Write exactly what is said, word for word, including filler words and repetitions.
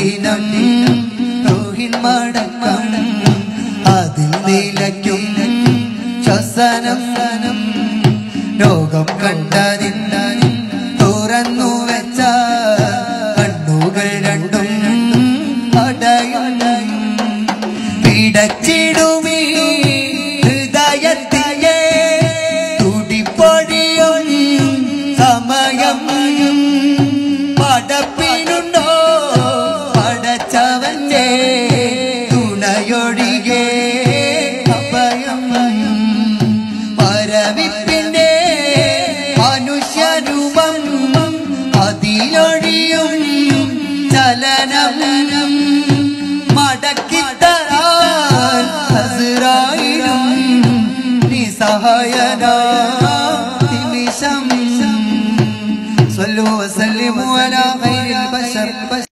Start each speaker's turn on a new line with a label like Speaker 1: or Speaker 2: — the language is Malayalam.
Speaker 1: കഠിനം റൂഹിൻ മടക്കം അതിൽ നിലയ്ക്കും ശ്വസനം ലോകം കണ്ടതില്ല തുറന്നു വെച്ച കണ്ണുകൾ രണ്ടും അടയും പിടച്ചിടുമീ ഹൃദയത്തിലെ തുടിപ്പൊഴിയും സമയം പടപ്പിനുണ്ടോ പടച്ചവന്റെ തുണയൊഴികെ അഭയം പരവിപ്പിന്റെ മനുഷ്യരൂപം അതിലൊഴിയും ചലനം മടക്കിത്തരാൻ ഹസ്റായിലും നിസ്സഹായനാ നിമിഷം. സ്വല്ലു വസല്ലിമു അലാ ഖൈറിൽ ബശർ.